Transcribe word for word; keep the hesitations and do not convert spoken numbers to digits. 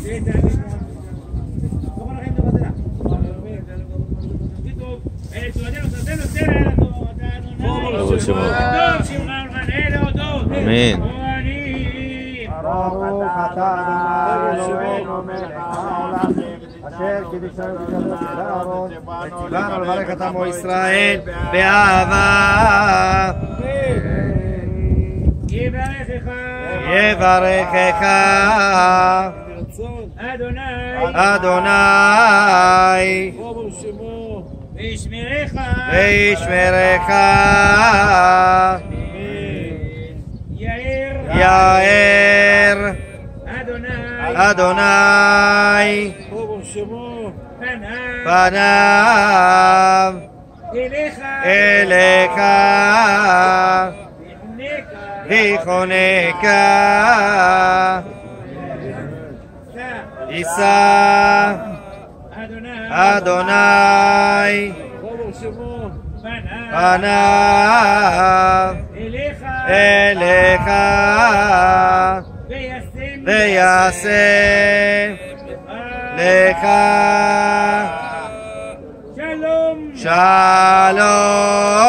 אמן. ברוך אתה אדוני אלוהינו מלך העולם אשר קידשנו וציוונו לברך את עמו ישראל באהבה. יברכך אדוני וישמרך, יאר אדוני פניו אליך ויחונקה, יישא אדוני פניו אליך ויעשה לך שלום.